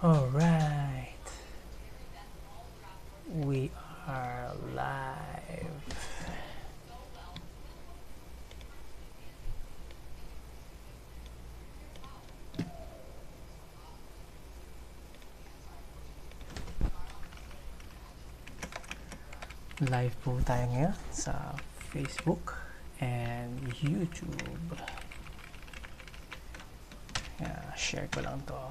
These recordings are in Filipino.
All right, we are live. Live po tayo ngayon sa Facebook and YouTube. Share ko lang to.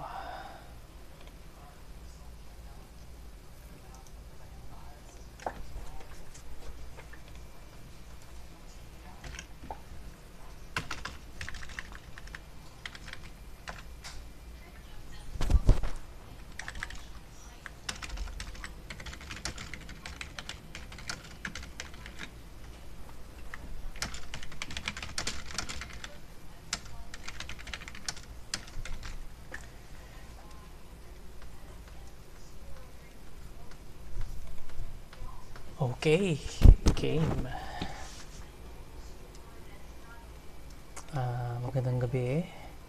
Okay, game. Magandang gabi.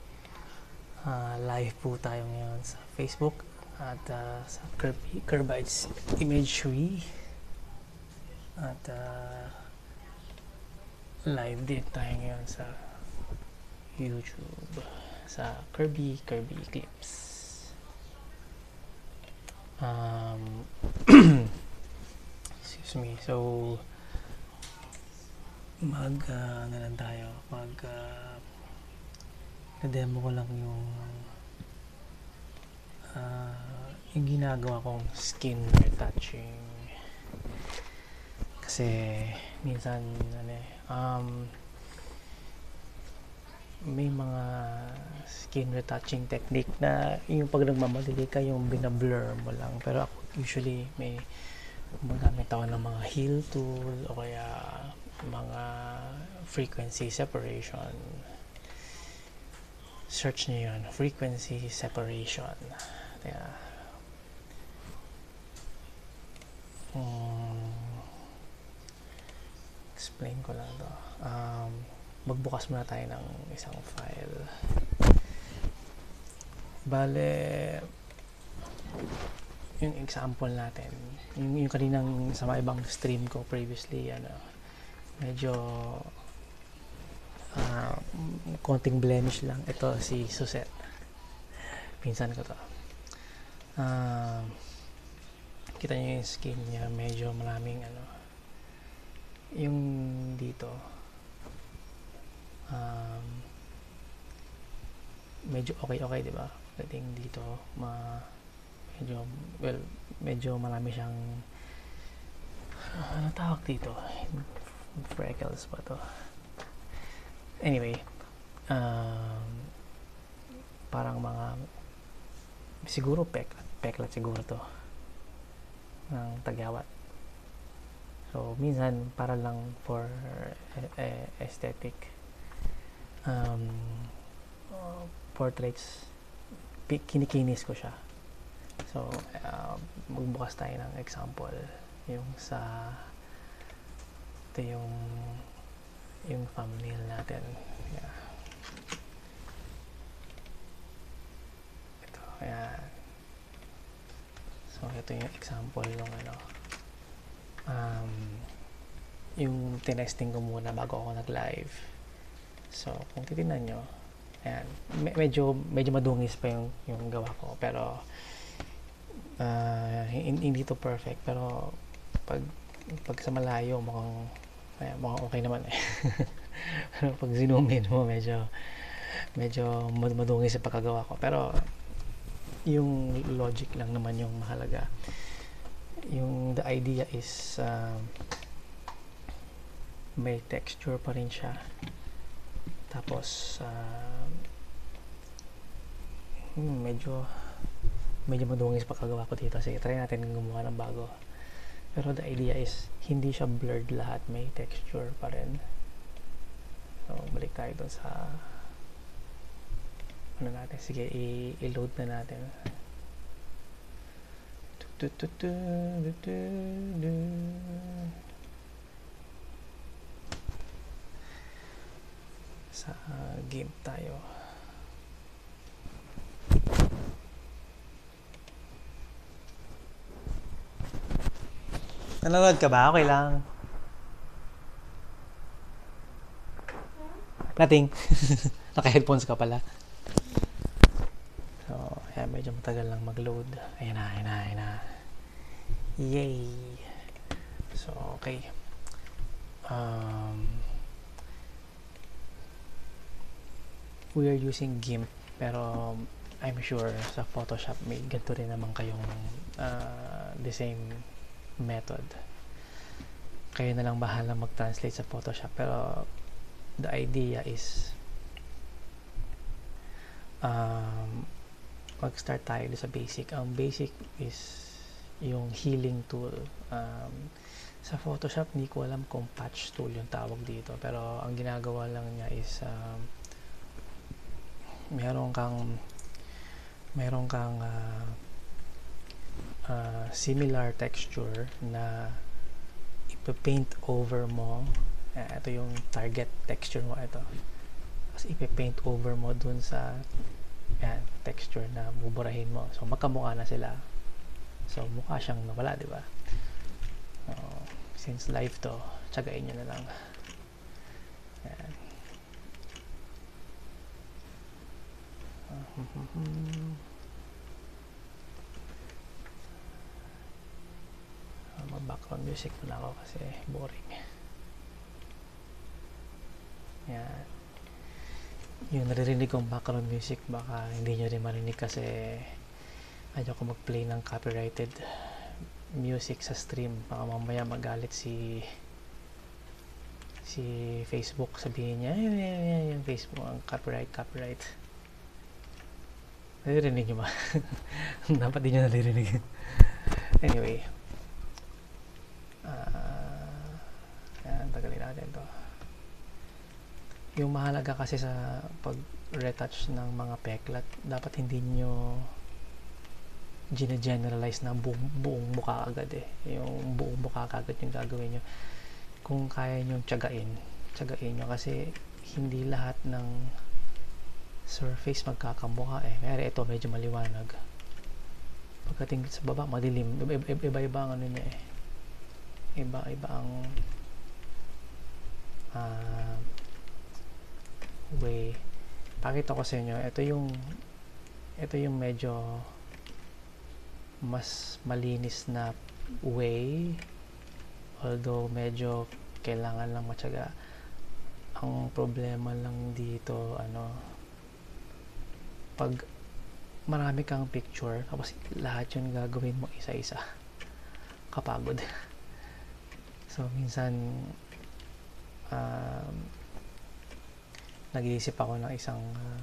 Live po tayo ngayon sa Facebook at sa Kerbytes Imagery at live din tayo ngayon sa YouTube sa Kirby Clips. Excuse me. So ano lang tayo, na-demo ko lang yung ginagawa kong skin retouching kasi minsan may mga skin retouching technique na yung pag nagmamadali ka yung binablur mo lang, pero ako usually may gumagamit ako ng mga heal tool o kaya mga frequency separation. Search nyo yun, frequency separation. Kaya explain ko lang to. Magbukas muna tayo ng isang file. Bale, yung example natin, yung kaninang sa mga ibang stream ko previously, medyo konting blemish lang. Ito si Suzette, pinsan ko to. Kita nyo yung skin niya, medyo maraming yung dito medyo okay di ba? Pwedeng dito medyo marami siyang ano tawag dito, freckles pa to. Anyway, parang mga siguro peklat siguro to ng tagyawat. So minsan para lang for aesthetic portraits, kinikinis ko siya. So magbukas tayo ng example yung sa ito yung thumbnail natin. Ito, ayan. So ito yung example ng yung tinesting ko muna bago ako nag-live. So kung titignan nyo, ayan, medyo madungis pa yung gawa ko, pero hindi to perfect, pero pag sa malayo mukhang okay naman pero pag zoom in mo medyo madungis sa pagkagawa ko, pero yung logic lang naman yung mahalaga. The idea is may texture pa rin siya, tapos medyo madungis pa kagawa ko dito. Sige, try natin gumawa ng bago, pero the idea is hindi siya blurred lahat, may texture pa rin. So balik tayo doon sa natin. Sige, i-load na natin. Sa game tayo. Nanonood ka ba? Okay lang. Nothing. Naka-headphones ka pala. So, ayan, medyo matagal lang mag-load. Ayan na, ayan na, ayan na. Yay! So, okay. We are using GIMP, pero I'm sure sa Photoshop may ganito rin naman kayong the same method. Kayo na lang bahala mag-translate sa Photoshop, pero the idea is mag-start tayo sa basic. Ang basic is yung healing tool. Sa Photoshop, hindi ko alam kung patch tool yung tawag dito, pero ang ginagawa lang niya is meron kang similar texture na ipe-paint over mo. Ito yung target texture mo, ito. Tapos ipe-paint over mo dun sa texture na buburahin mo. So magkamukha na sila. So mukha siyang nawala, di ba? Since live to, tsagain nyo na lang. Ayan. Mag-background music muna ako kasi boring. Ayan. Yung naririnig kong background music, baka hindi nyo rin marinig kasi ayoko mag-play ng copyrighted music sa stream. Baka mamaya magalit si Facebook, sabihin niya yung Facebook ang copyright. Naririnig nyo ba? Dapat di nyo naririnig. Anyway, yan, tagalin natin to. Yung mahalaga kasi sa pag-retouch ng mga peklat, dapat hindi nyo gine-generalize na buong mukha agad eh. Yung buong mukha agad yung gagawin nyo. Kung kaya nyo tsagain nyo kasi hindi lahat ng surface magkakamukha eh. Kaya ito medyo maliwanag. Pagdating sa baba, madilim. Iba-iba ang ano niya eh. Iba-iba ang way. Pakita ko sa inyo, ito yung medyo mas malinis na way, although medyo kailangan lang matyaga. Ang problema lang dito, pag marami kang picture tapos lahat yun gagawin mo isa-isa, kapagod. So minsan nag-iisip ako ng isang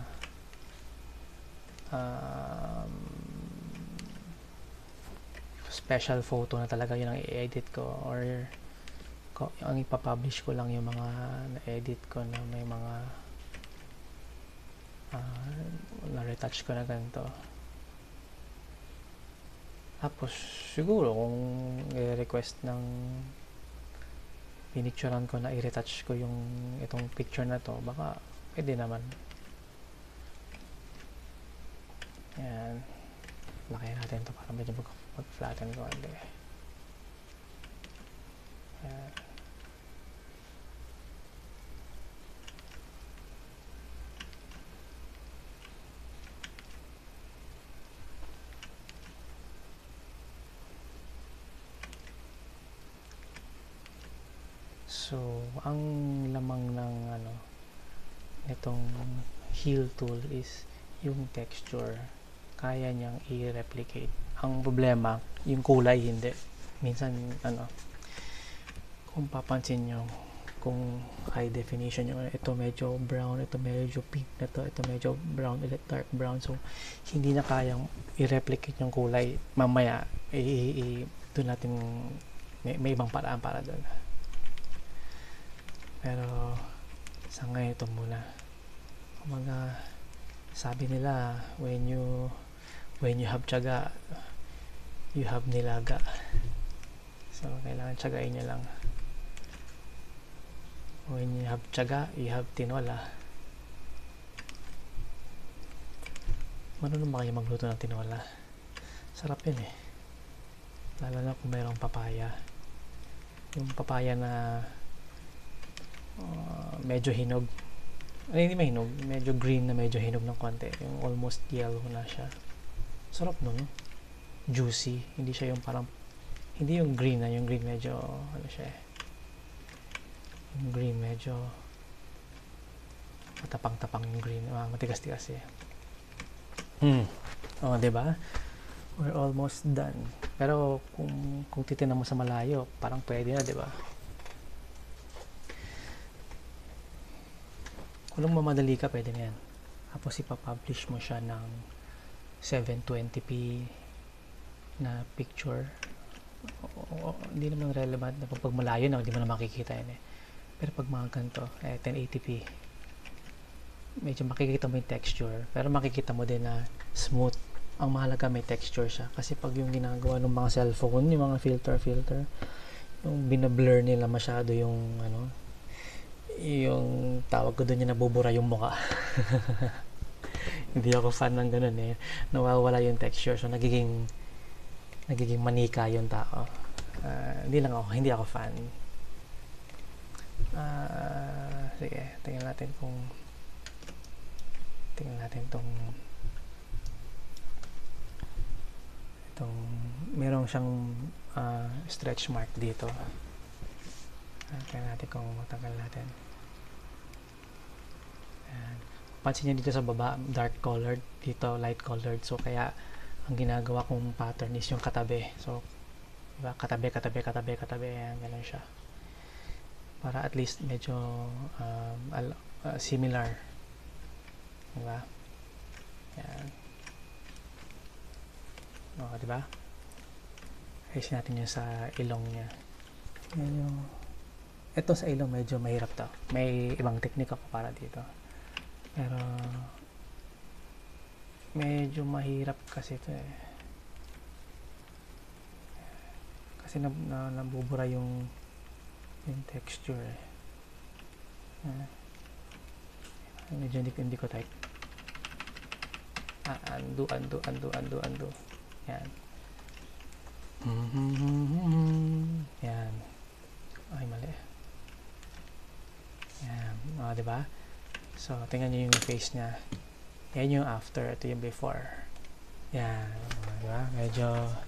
special photo na talaga yun ang i-edit ko, or ang ipapublish ko lang yung mga na-edit ko na may mga na-retouch ko na ganito. Tapos siguro kung i-request ng pinicturean ko na i-retouch ko yung itong picture na to, baka pwede naman. Ayan, lakayin natin to para medyo mag-flatten ko. Ayan. So, ang lamang ng itong heal tool is yung texture. Kaya niyang i-replicate. Ang problema, yung kulay hindi. Minsan, kung papansin nyo, kung high definition yung ito medyo brown, ito medyo pink na to, ito medyo brown, dark brown. So, hindi na kayang i-replicate yung kulay. Mamaya, doon natin, may ibang paraan para doon. Pero sa ngayon ito muna. Kumaga, sabi nila when you have tiyaga, you have nilaga. So kailangan tiyagain nyo lang. When you have tiyaga, you have tinola. Marunong ba kayo magluto ng tinola? Sarap yun eh. Lalo na kung mayroong papaya. yung papaya na medyo hinog. Hindi mahinog, medyo green na medyo hinog ng konti. Yung almost yellow na siya. Sarap nun. Juicy. Hindi siya yung parang, hindi yung green na, yung green medyo, ano siya eh. Yung green medyo matapang-tapang yung green. Matigas-tigas eh. Oh, diba? We're almost done. Pero kung titignan mo sa malayo, parang pwede na, diba? Kung mamadali ka, pwede na yan. Tapos ipapublish mo siya ng 720p na picture. Hindi naman relevant na pag malayo na, hindi mo na makikita yan eh. Pero pag mga ganito, 1080p, medyo makikita mo yung texture. Pero makikita mo din na smooth. Ang mahalaga may texture siya. Kasi pag yung ginagawa ng mga cellphone, yung mga filter, yung binablur nila masyado yung yung tawag ko doon yung nabubura yung mukha. Hindi ako fan ng ganun eh. Nawawala yung texture. So nagiging manika yung tao. Hindi ako fan. Sige, tingnan natin itong merong siyang stretch mark dito. Tingnan natin kung matanggal natin. Ayan. Pansin nyo dito sa baba, dark colored, dito light colored. So kaya ang ginagawa kong pattern is yung katabi. So diba? Katabi. Ayan, ganun siya. Para at least medyo similar. Diba? Ayan. O, diba? Ayusin natin yung sa ilong niya. Ayan yung ito sa ilong medyo mahirap to. May ibang teknik ako para dito. Pero medyo mahirap kasi ito eh. Kasi nabubura yung texture eh. Medyo hindi ko type. Undo. Yan. Yan. Ay, mali. Yan. Diba? So, tingnan nyo yung face niya. Yan yung after. Ito yung before. Yan. Diba? Medyo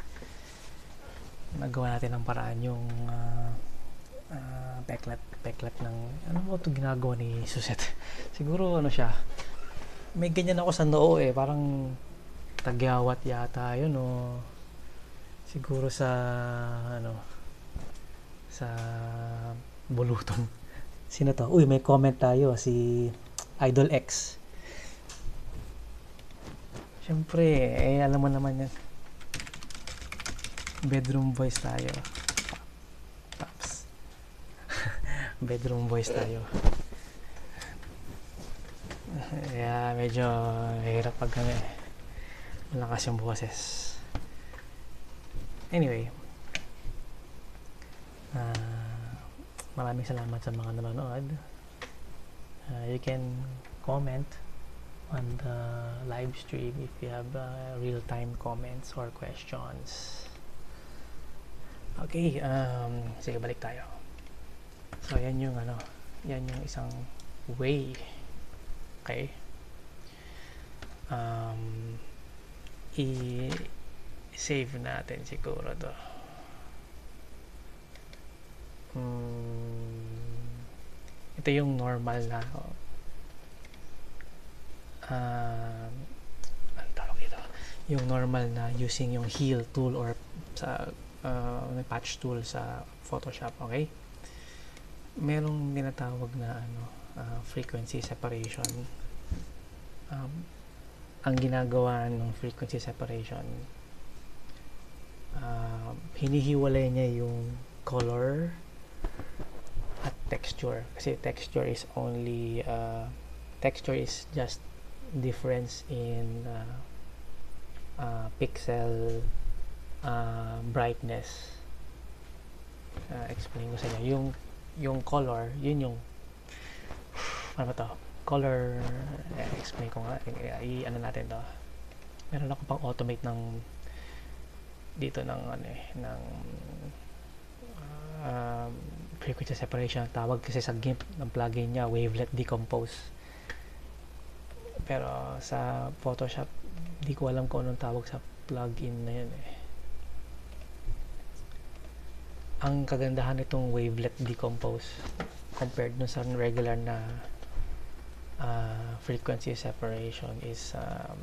nagawa natin ng paraan yung peklat ng ano mo ito ginagawa ni Suzette. Siguro siya. May ganyan ako sa noo eh. Parang tagyawat yata yun o siguro sa sa bulutong. Sino to? Uy, may comment tayo. Si Idol X. Siyempre, alam mo naman yan. Bedroom voice tayo. Pops. Bedroom voice tayo. Medyo hirap pag malakas yung boses. Anyway, maraming salamat sa mga nanonood. You can comment on the live stream if you have real-time comments or questions. Okay, sige, balik tayo. So, yan yung isang way. Okay? I-save natin siguro to. Ito yung normal na ano tawag ito? Yung normal na using yung heal tool or sa patch tool sa Photoshop, okay? Merong tinatawag na frequency separation. Ang ginagawa ng frequency separation, hinihiwalay niya yung color at texture, kasi texture is just difference in pixel brightness. Explain ko sa inyo yung color, yun yung ano ba to? Color, explain ko nga, ano natin to. Meron ako pang automate ng dito ng frequency separation. Tawag kasi sa GIMP ng plugin niya, wavelet decompose. Pero sa Photoshop, di ko alam kung anong tawag sa plugin na yun eh. Ang kagandahan nitong wavelet decompose compared dun sa regular na frequency separation is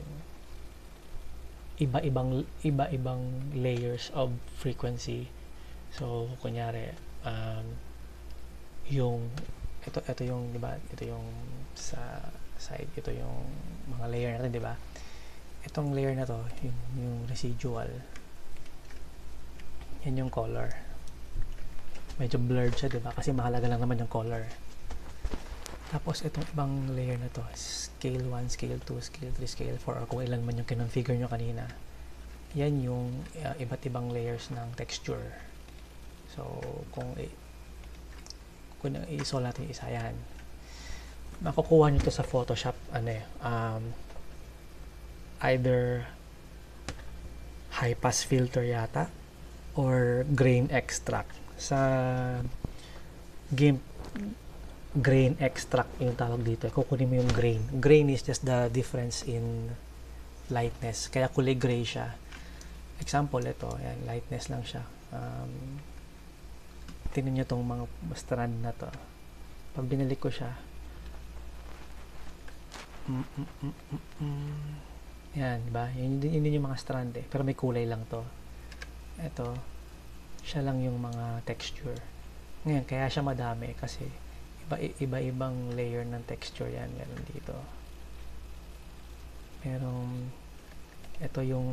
iba-ibang layers of frequency. So kunyari yung ito yung, di ba, ito yung sa side, ito yung mga layer natin, di ba? Itong layer na to, yung residual, yan yung color. Medyo blurred siya, di ba? Kasi mahalaga lang naman yung color. Tapos itong ibang layer na to, scale 1, scale 2, scale 3, scale 4, or kung ilan man yung kinonfigure nyo kanina, yan yung iba't ibang layers ng texture. So kung i-solve natin isa yan, makukuha nyo to sa Photoshop, either high pass filter yata or grain extract. Sa GIMP, grain extract yung tawag dito. Kukunin mo yung grain. Grain is just the difference in lightness. Kaya kulay gray siya. Example, ito. Yan, lightness lang siya. Tingnan nyo tong mga strand na to. Pag binalik ko siya, yan, diba? Yun din yung mga strand eh. Pero may kulay lang to. Ito, siya lang yung mga texture. Ngayon, kaya siya madami kasi iba-ibang layer ng texture yan. Meron dito. Merong, ito yung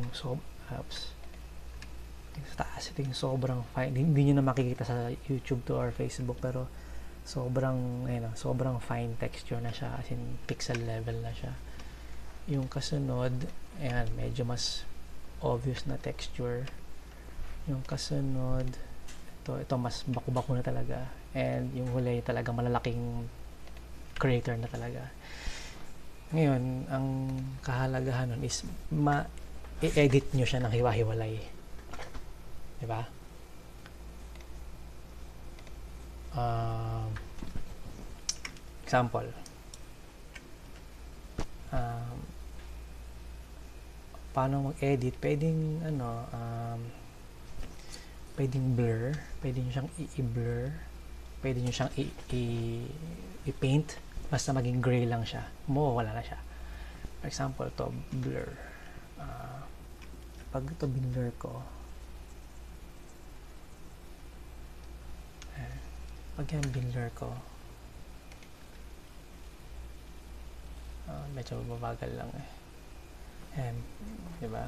sa taas, ito yung sobrang fine. Hindi nyo na makikita sa YouTube to or Facebook, pero sobrang fine texture na siya, as in pixel level na siya. Yung kasunod, ayan, medyo mas obvious na texture. Yung kasunod, ito mas baku-baku na talaga, and yung huli talaga malalaking crater na talaga. Ngayon, ang kahalagahan nun is i-edit nyo siya ng hiwa-hiwalay, diba? Example, paano mag-edit? Pwedeng pwedeng blur, pwede nyo siyang i-blur, pwede nyo siyang i-paint, basta maging gray lang siya, mawawala na siya. For example, to blur, pag ito binblur ko, pag yan binblur ko, medyo mabagal lang eh. Ayan, diba?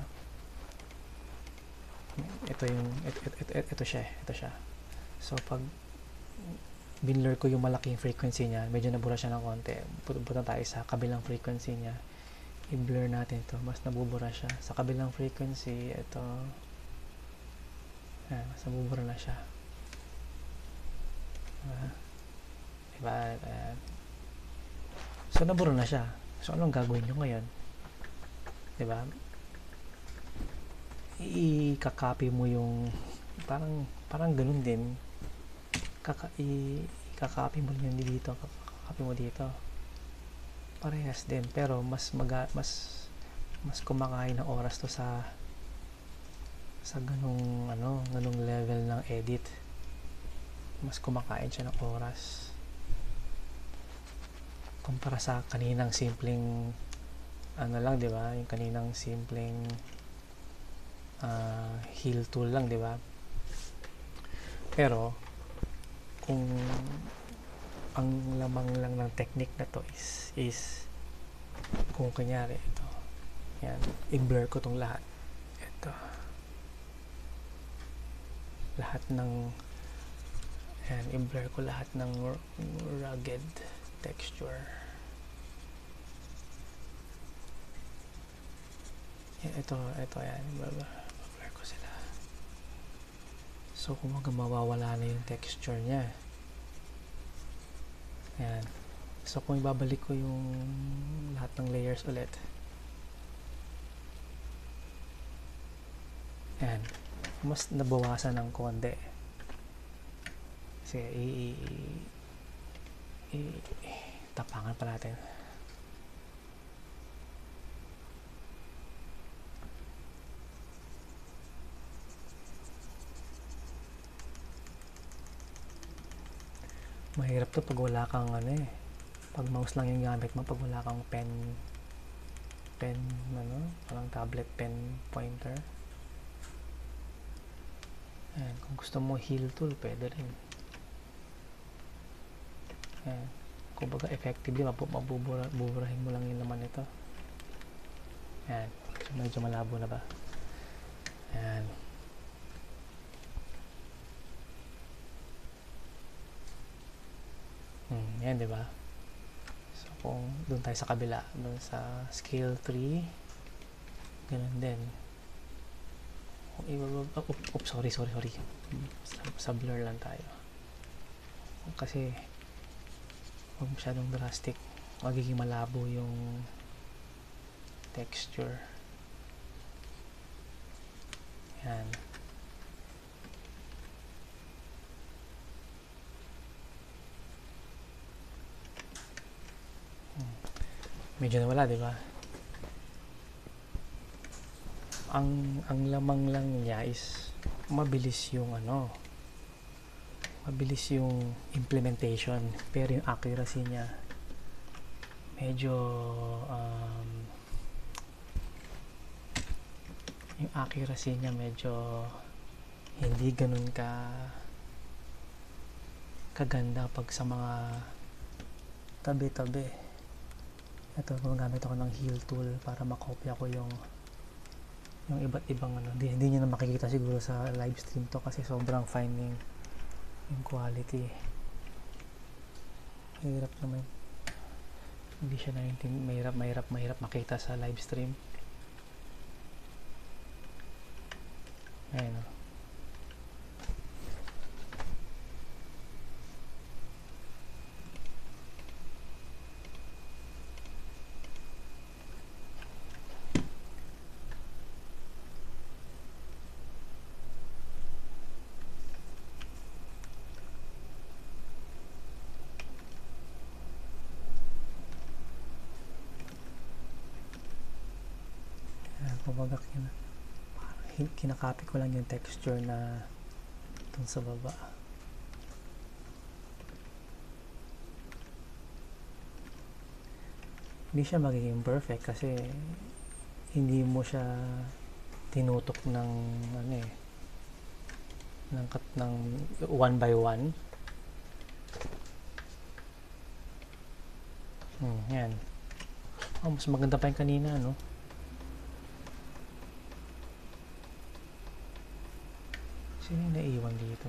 Ito siya. So pag binblur ko yung malaking frequency niya, medyo nabura siya ng konti. Punta tayo sa kabilang frequency niya. I-blur natin ito, mas nabubura siya. Sa kabilang frequency, ito, mas nabubura na siya. Diba? So nabura na siya. So anong gagawin nyo ngayon? Diba? I-copy mo yung parang ganun din. I-copy mo yun dito, copy mo dito. Parehas din, pero mas kumakain ng oras to sa ganung level ng edit. Mas kumakain siya ng oras kumpara sa kaninang simpleng lang, di ba? Yung kaninang simpleng heal tool lang, di ba? Pero kung ang lamang lang ng technique na to is kung kunyari ito, yan, i-blur ko tong lahat, ito, lahat ng yan, i-blur ko lahat ng rugged texture. Yan, ito yan, i-blur ko sila. So kung mawawala na yung texture niya. Yan. So kung ibabalik ko yung lahat ng layers ulit, yan, mas nabawasan ng konti. Sige, tapangan pa natin. Mahirap to pag wala kang ano eh. Pag mouse lang yung gamit mo, pag wala kang pen, parang tablet pen pointer. Ayan, kung gusto mo heal tool, pwede rin. Ayan, kumbaga effectively, mabuburahin mo lang yung laman nito. Ayan, medyo malabo na ba? Ayan. Yan, di ba? So, kung doon tayo sa kabila, doon sa scale 3, ganun din. Sorry. Sa blur lang tayo. Kasi, huwag masyadong drastic. Magiging malabo yung texture. Yan. Medyo nawala, di ba? Ang lamang lang niya is mabilis yung implementation, pero yung accuracy niya medyo hindi ganun kaganda pag sa mga tabi-tabi. Ito, gumagamit ako ng heal tool para makopya ko yung iba't ibang hindi nyo na makikita siguro sa live stream to kasi sobrang fine yung quality. Mahirap naman, hindi siya mahirap makita sa live stream. Ayan o. Kumbaga kinakopy ko lang yung texture na dun sa baba. Hindi siya magiging perfect kasi hindi mo siya tinutok ng ng one by one. Yan. Mas maganda pa yung kanina, no? Sino yung naiwan dito?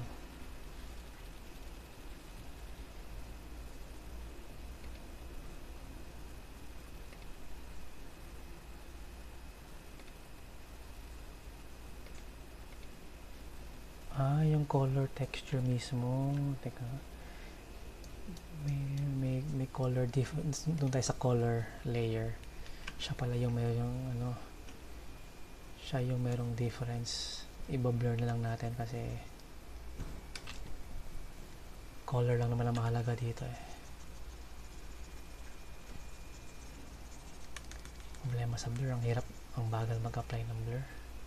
Yung color texture mismo. Teka. May color difference. Doon tayo sa color layer. Siya pala yung siya yung merong difference. Iba-blur na lang natin kasi color lang naman ang mahalaga dito eh. Problema sa blur, ang bagal mag-apply ng blur.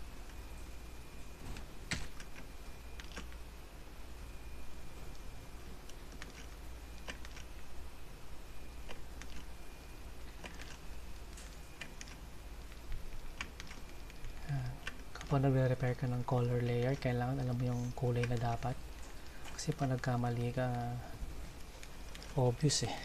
Kapag nagre-repair ka ng color layer, kailangan alam mo yung kulay na dapat. Kasi pag nagkamali ka, obvious eh.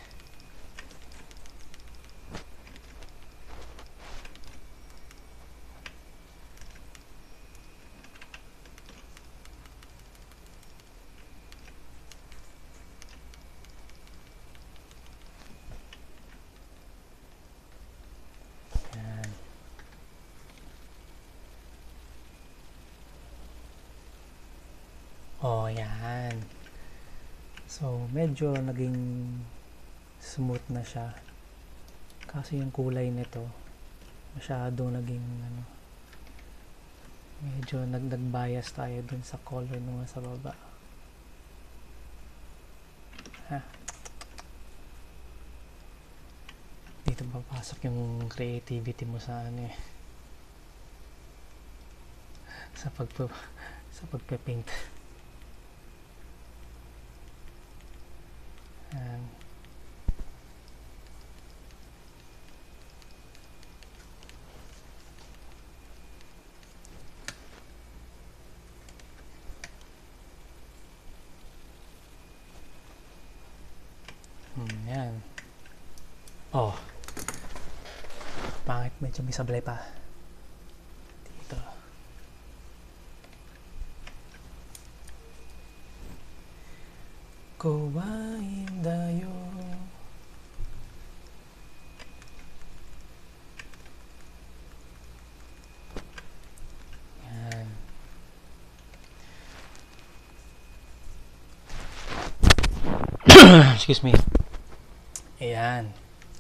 Yan. So, medyo naging smooth na siya. Kasi yung kulay nito, masyadong naging medyo nag-bias tayo dun sa color nung sa baba. Ha? Dito papasok yung creativity mo sa ano eh. Sa pagpe-paint. Ayan. Yan. Oh. Pangit, medyo may sablay pa. Dito. Kuwain dayo. Yan. Excuse me. Ayan.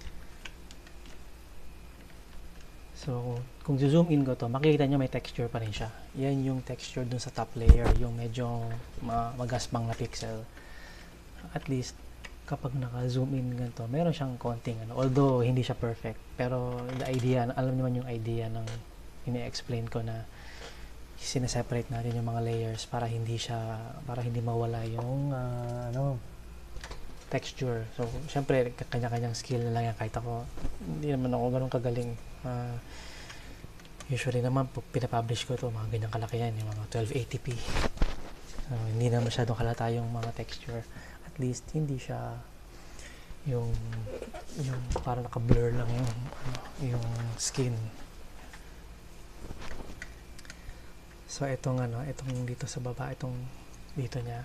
So, kung zoom in ko to, makikita nyo may texture pa rin siya. Yan yung texture dun sa top layer, yung medyo magaspang na pixel. At least, kapag naka-zoom in ganito, meron siyang konting ano. Although, hindi siya perfect. Pero, the idea, alam naman yung idea ng ini-explain ko na sineseparate natin yung mga layers para hindi mawala yung texture. So, syempre, kanya-kanyang skill na lang yan. Kahit ako, hindi naman ako ganun kagaling. Usually naman, pinapublish ko ito, mga ganyang kalaki yan, yung mga 1280p. Hindi na masyadong halata yung mga texture. At least, hindi siya yung parang naka-blur lang yung skin. So, itong dito sa baba, dito niya,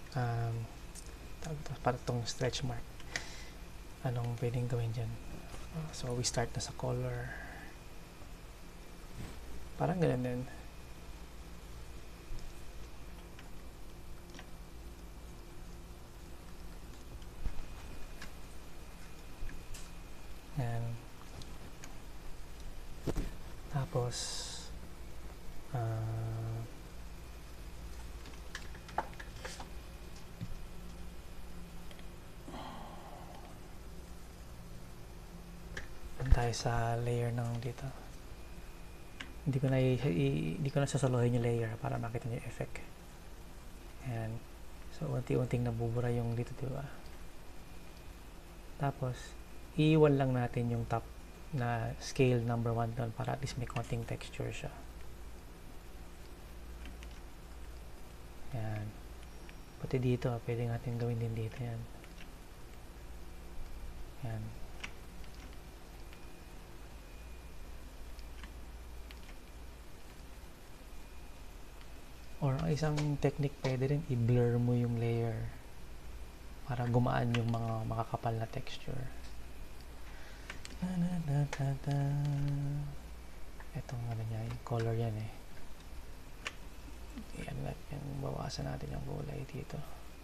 para itong stretch mark. Anong pwedeng gawin dyan? So, we start na sa color. Parang ganun din. Yan. Tapos, tayo sa layer ng dito. Hindi ko na sasalohin yung layer para makita niyo yung effect. Ayan. So, unti-unting nabubura yung dito, diba? Tapos, iiwan lang natin yung top na scale number 1 doon para at least may konting texture siya. Ayan. Pati dito, pwede natin gawin din dito yan. Ayan. Or ang isang technique, pwede rin i-blur mo yung layer para gumaan yung mga makakapal na texture. Itong ano niya, yung color yan eh. Yan, bawasan natin yung kulay dito.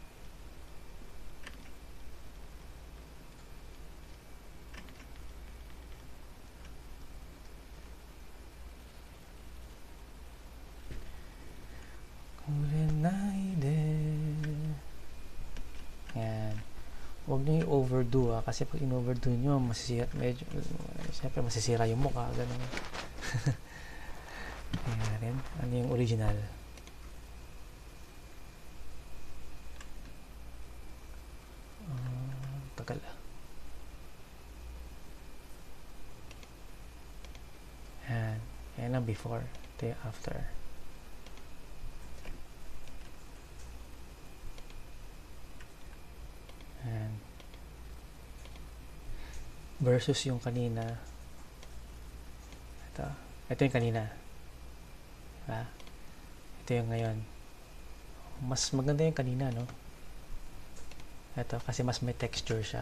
Yan. Huwag nyo i-overdo kasi pag in-overdo nyo, siyempre masisira yung mukha, ganun. Yan. Ano yung original? Tagal. Yan. Yan ang before. Ito yung after. Yan. Versus yung kanina. Ito yung kanina. Diba? Ito yung ngayon. Mas maganda yung kanina, no? Ito, kasi mas may texture siya.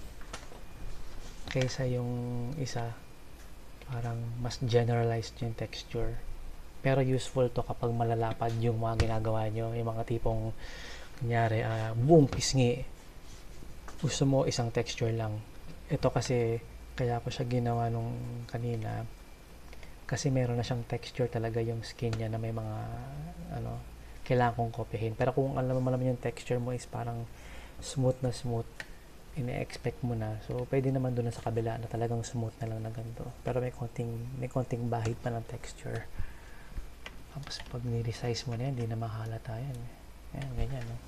Kaysa yung isa, parang mas generalized yung texture. Pero useful to kapag malalapad yung mga ginagawa nyo. Yung mga tipong, kunyari, buong pisngi. Gusto mo isang texture lang. Ito kasi, kaya ko siya ginawa nung kanina. Kasi meron na siyang texture talaga yung skin niya na may mga, kailangan kong kopyahin. Pero kung alam mo naman yung texture mo is parang smooth na smooth, ine-expect mo na. So, pwede naman doon sa kabila na talagang smooth na lang na ganito. Pero may konting bahid pa ng texture. Tapos, pag ni-resize mo na yan, hindi na mahalata yan. Yan, ganyan, no?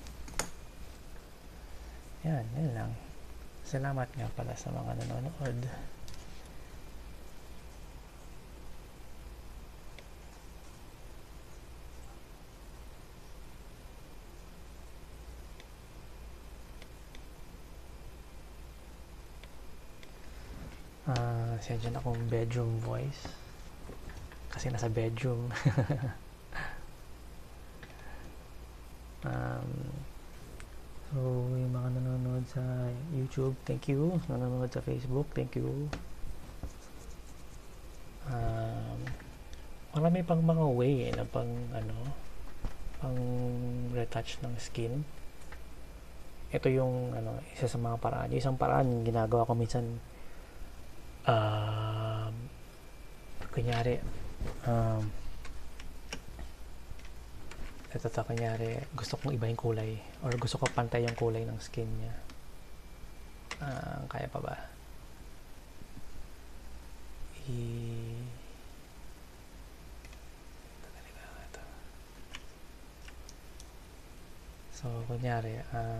Yan lang. Salamat nga pala sa mga nanonood. Sensya na akong bedroom voice kasi nasa bedroom. So yung mga nanonood sa YouTube, thank you. Nanonood sa Facebook, thank you. Marami pang mga way na pang retouch ng skin. Ito yung isa sa mga paraan. Yung isang paraan ginagawa ko minsan, kunyari gusto kong iba yung kulay or gusto ko pantay yung kulay ng skin niya. Kaya pa ba? So kunyari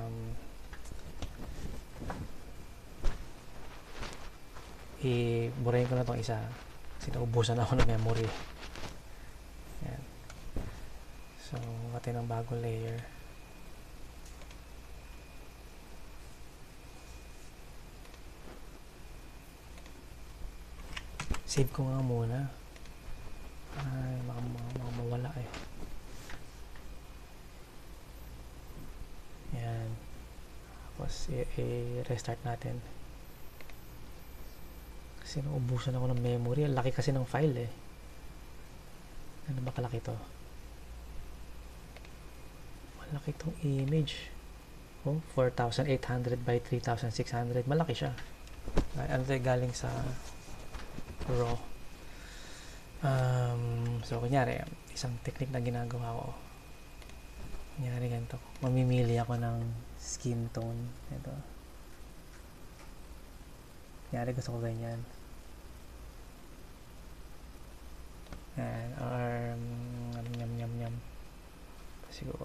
burahin ko na tong isa kasi naubusan ako ng memory. Yan. So natin ng bagong layer. Save ko nga muna. Ay, mawala eh. Yan. Tapos i-restart natin. Kasi naubusan ako ng memory. Ang laki kasi ng file eh. Ano ba kalaki to? Malaki tong image. 4,800 by 3,600. Malaki siya. Ano tayo galing sa raw. So kunyari, isang technique na ginagawa ko. Kunyari ganito. Mamimili ako ng skin tone. Ito. Kunyari gusto ko ganyan. Or nyam siguro.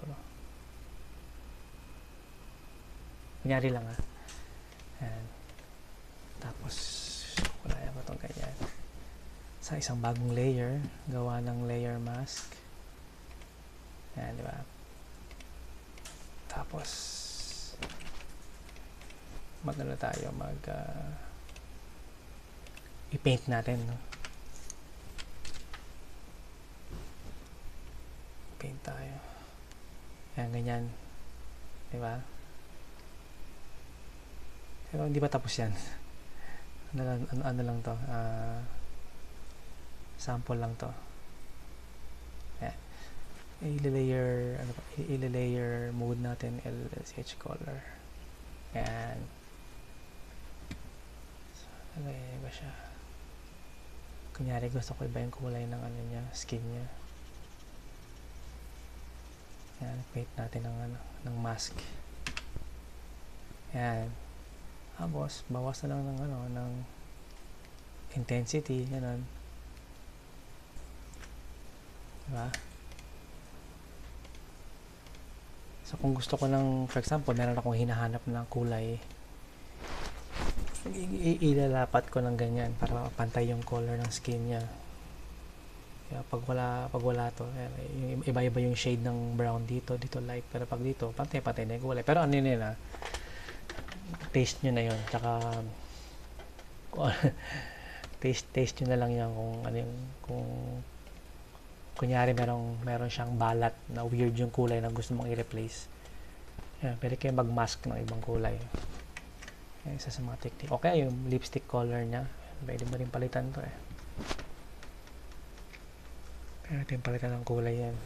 Kunyari lang tapos kulaya ko itong ganyan sa isang bagong layer, gawa ng layer mask. Yan, di ba? Tapos tayo i-paint natin, no? Paint tayo. Yan, ganyan. Di ba? Pero hindi pa tapos yan. Ano lang to? Sample lang to. Yan. I-layer mode natin LSH color. Yan. So, lagay ba siya? Kunyari gusto ko iba yung kulay ng niya, skin niya. Yan, paint natin ng mask. Yan. Tapos, bawas na lang ng intensity, ganun. Diba? So, kung gusto ko for example, meron akong hinahanap na kulay, ilalapat ko ng ganyan para pantay yung color ng skin niya. Kaya pag wala to, iba-iba yung shade ng brown dito light, pero pag dito, pantay na yung kulay. Pero ano yun taste nyo na yun, tsaka taste nyo na lang yan kung kunyari meron siyang balat na weird yung kulay na gusto mong i-replace. Yan, pwede kayo mag-mask ng ibang kulay. Yan, isa sa mga technique. Okay, yung lipstick color niya, pwede mo rin palitan to eh. Pwede rin palitan ng kulay yan.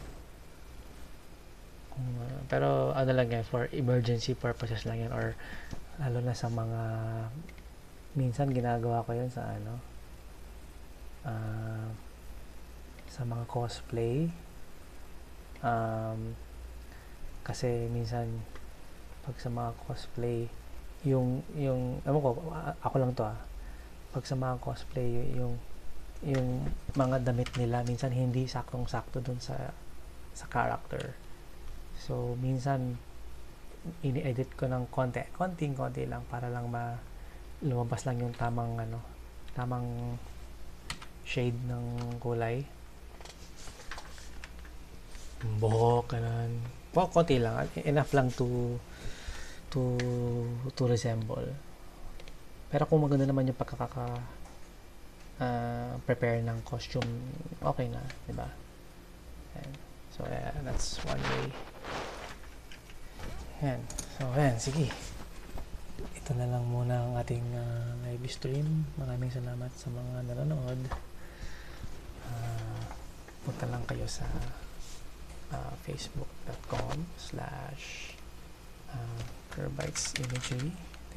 Pero ano lang yan, for emergency purposes lang yan, or lalo na sa mga minsan ginagawa ko yun sa sa mga cosplay, kasi minsan pag sa mga cosplay, ewan ko, ako lang to pag sa mga cosplay, yung mga damit nila, minsan hindi saktong-sakto dun sa character. So, minsan, ini-edit ko ng konting-konti lang para lang lumabas lang yung tamang shade ng kulay. Buhok, ganun. Konti lang. Enough lang to resemble. Pero kung maganda naman yung prepare ng costume, okay na, di ba? So, yeah, that's one way. Yan. So, yan, sige. Ito na lang muna ang ating live stream. Maraming salamat sa mga nanonood. Punta lang kayo sa facebook.com/Kerbytes Imagery.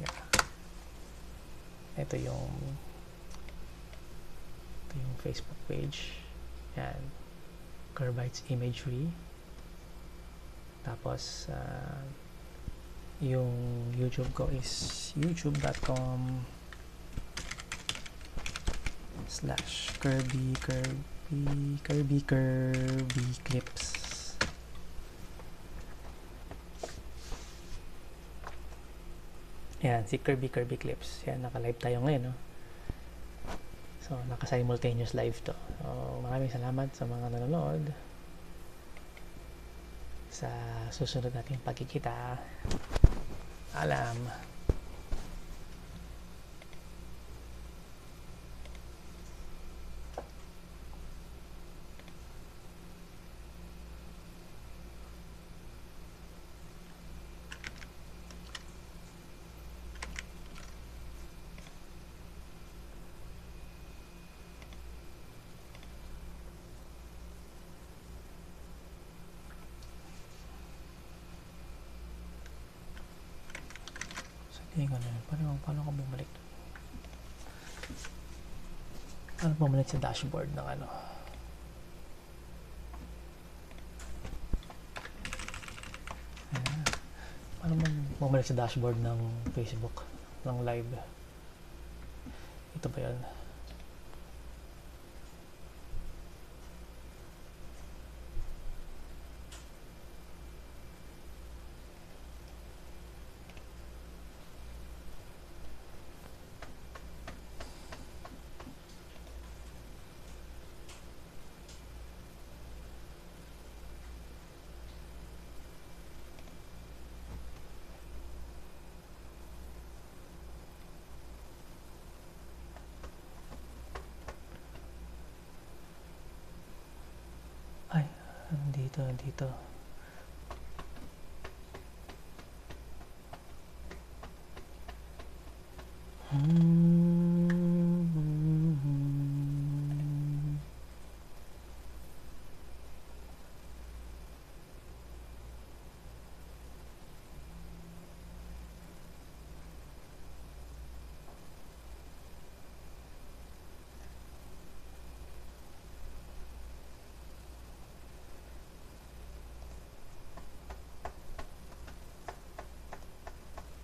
Ito yung Facebook page. Yan. Kerbytes Imagery. Tapos yung YouTube ko is youtube.com/Kirby Clips. Yan, si Kirby Clips. Yan, naka-live tayo ngayon, no? So, naka-simultaneous live to. So, maraming salamat sa mga nanonood. Sa susunod nating pagkikita. Alam. Paano ka bumalik? Paano bumalik sa dashboard ng paano bumalik sa dashboard ng Facebook ng live? Ito ba yan? Dito.